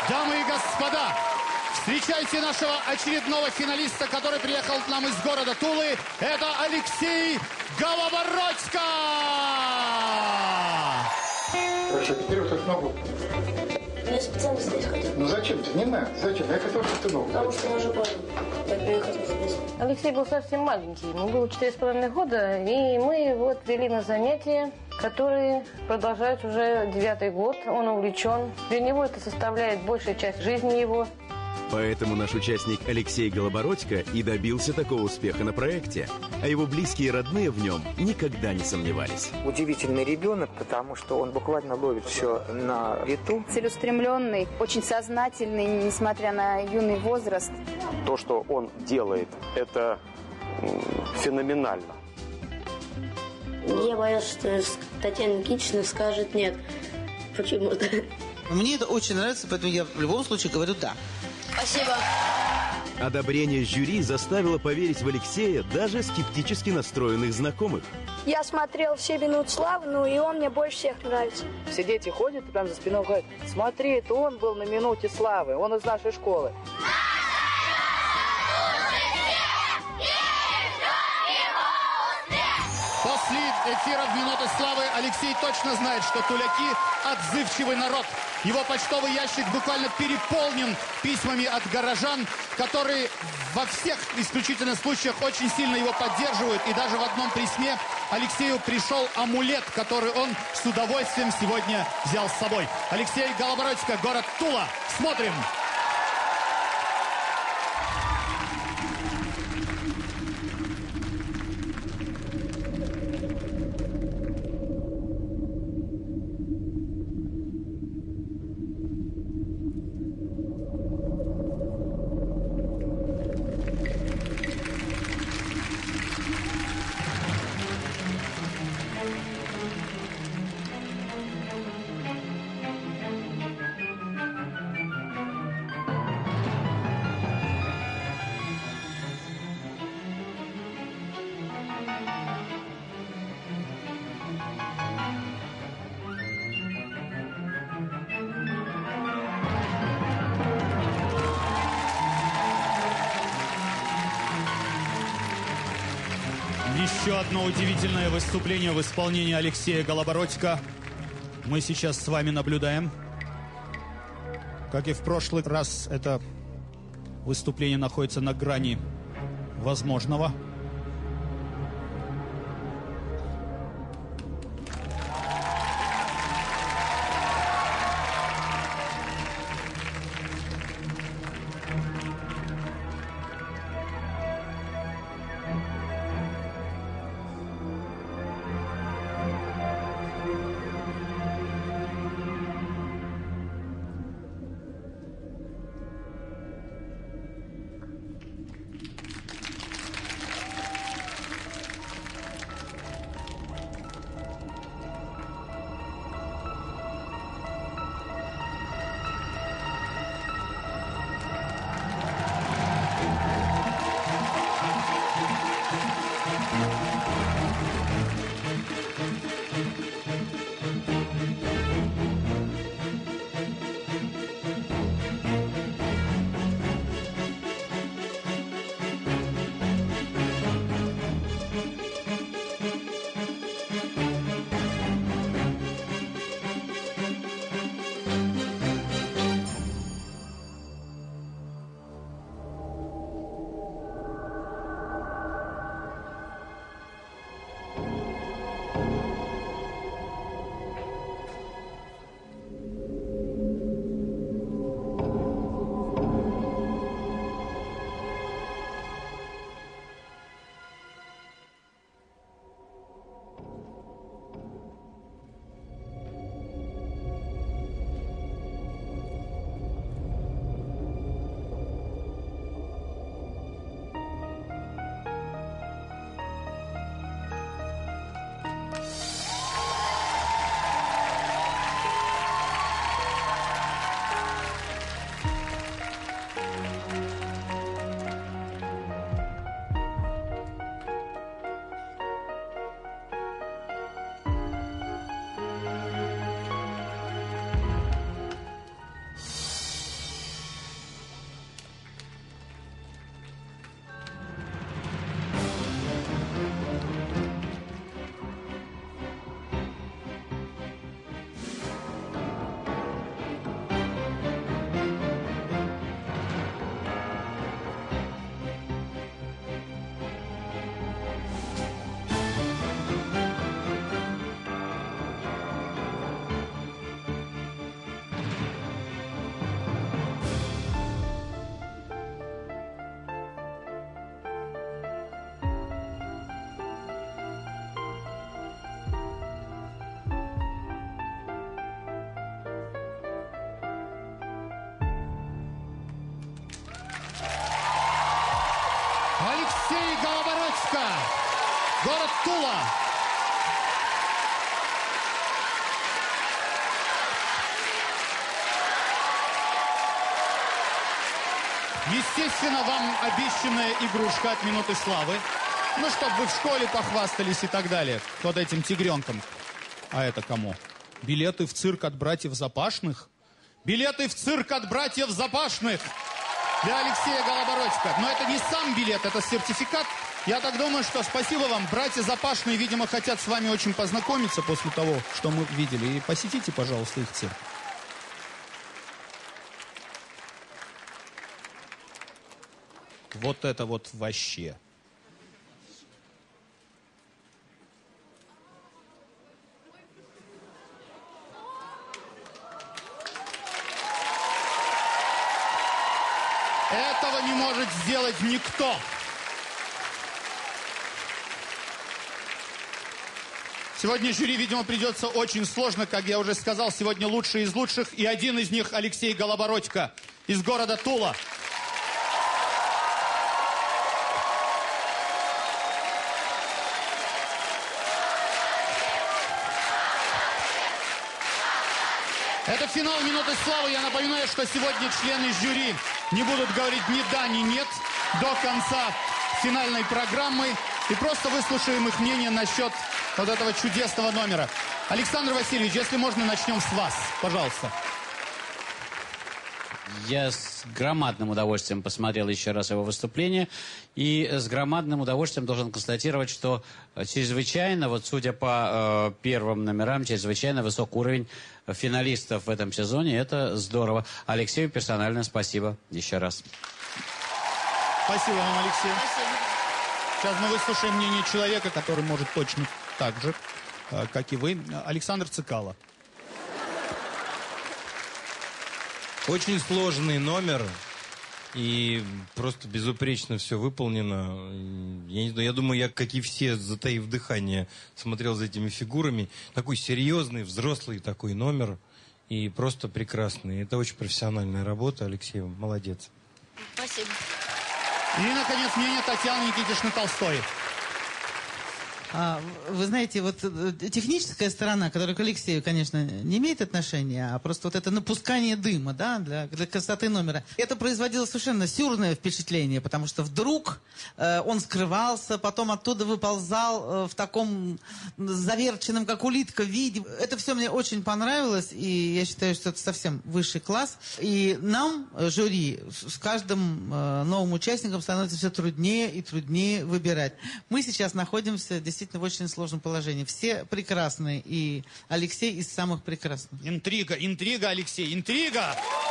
Дамы и господа, встречайте нашего очередного финалиста, который приехал к нам из города Тулы. Это Алексей Голобородько! Хорошо, теперь вот эту ногу. Я специально здесь хотел. Ну зачем ты? Не надо. Зачем? Я хотел, чтобы ты ногу. Потому что я уже понял. Я приехал здесь. Алексей был совсем маленький. Ему было 4,5 года, и мы его отвели на занятия, которые продолжаются уже 9-й год. Он увлечен. Для него это составляет большая часть жизни его. Поэтому наш участник Алексей Голобородько и добился такого успеха на проекте. А его близкие и родные в нем никогда не сомневались. Удивительный ребенок, потому что он буквально ловит все на лету. Целеустремленный, очень сознательный, несмотря на юный возраст. То, что он делает, это феноменально. Я боялся, что Татьяна Никитична скажет нет. Почему-то. Мне это очень нравится, поэтому я в любом случае говорю «да». Спасибо. Одобрение жюри заставило поверить в Алексея даже скептически настроенных знакомых. Я смотрел все минуты славы, ну и он мне больше всех нравится. Все дети ходят и прям за спиной говорят: смотри, это он был на минуте славы, он из нашей школы. После эфира в «Минуты славы» Алексей точно знает, что туляки – отзывчивый народ. Его почтовый ящик буквально переполнен письмами от горожан, которые во всех исключительно случаях очень сильно его поддерживают. И даже в одном письме Алексею пришел амулет, который он с удовольствием сегодня взял с собой. Алексей Голобородько, город Тула. Смотрим. Еще одно удивительное выступление в исполнении Алексея Голобородько мы сейчас с вами наблюдаем. Как и в прошлый раз, это выступление находится на грани возможного. Алексей Голобородько, город Тула. Естественно, вам обещанная игрушка от «Минуты славы». Ну, чтобы вы в школе похвастались и так далее. Вот этим тигренком. А это кому? Билеты в цирк от братьев Запашных? Билеты в цирк от братьев Запашных для Алексея Голобородько. Но это не сам билет, это сертификат. Я так думаю, что спасибо вам. Братья Запашные, видимо, хотят с вами очень познакомиться после того, что мы видели. И посетите, пожалуйста, их цирк. Вот это вот вообще. Этого не может сделать никто. Сегодня жюри, видимо, придется очень сложно. Как я уже сказал, сегодня лучшие из лучших. И один из них Алексей Голобородько из города Тула. Это финал «Минуты славы». Я напоминаю, что сегодня члены жюри не будут говорить ни да, ни нет до конца финальной программы. И просто выслушаем их мнение насчет вот этого чудесного номера. Александр Васильевич, если можно, начнем с вас. Пожалуйста. Я с громадным удовольствием посмотрел еще раз его выступление. И с громадным удовольствием должен констатировать, что чрезвычайно, вот судя по первым номерам, чрезвычайно высок уровень финалистов в этом сезоне. Это здорово. Алексею персонально спасибо еще раз. Спасибо вам, Алексей. Спасибо. Сейчас мы выслушаем мнение человека, который может точно так же, как и вы. Александр Цикало. Очень сложный номер. И просто безупречно все выполнено. Я не знаю, я думаю, я, как и все, затаив дыхание, смотрел за этими фигурами. Такой серьезный, взрослый такой номер. И просто прекрасный. Это очень профессиональная работа. Алексей, молодец. Спасибо. И, наконец, мнение Татьяны Никитишны-Толстой. Вы знаете, вот техническая сторона, которая к Алексею, конечно, не имеет отношения, а просто вот это напускание дыма, да, для красоты номера, это производило совершенно сюрное впечатление, потому что вдруг он скрывался, потом оттуда выползал в таком заверченном, как улитка, виде. Это все мне очень понравилось, и я считаю, что это совсем высший класс. И нам, жюри, с каждым новым участником становится все труднее и труднее выбирать. Мы сейчас находимся действительно в очень сложном положении. Все прекрасные, и Алексей из самых прекрасных. Интрига, интрига, Алексей, интрига!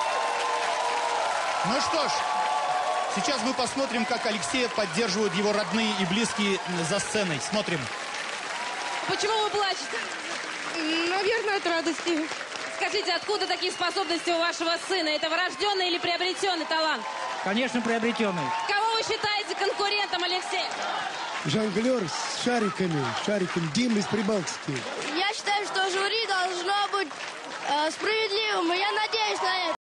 Ну что ж, сейчас мы посмотрим, как Алексея поддерживают его родные и близкие за сценой. Смотрим. Почему вы плачете? Наверное, от радости. Скажите, откуда такие способности у вашего сына? Это врожденный или приобретенный талант? Конечно, приобретенный. Кого вы считаете конкурентом, Алексей? Жонглер с шариком Дима из Прибалтики. Я считаю, что жюри должно быть справедливым, и я надеюсь на это.